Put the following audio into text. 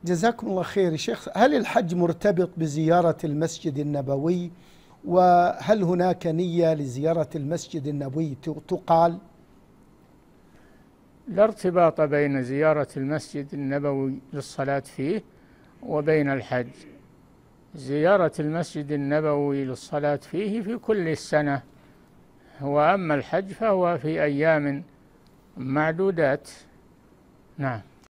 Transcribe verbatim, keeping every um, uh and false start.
جزاكم الله خير يا شيخ. هل الحج مرتبط بزيارة المسجد النبوي؟ وهل هناك نية لزيارة المسجد النبوي تقال؟ لا ارتباط بين زيارة المسجد النبوي للصلاة فيه وبين الحج. زيارة المسجد النبوي للصلاة فيه في كل السنة، وأما الحج فهو في أيام معدودات. نعم.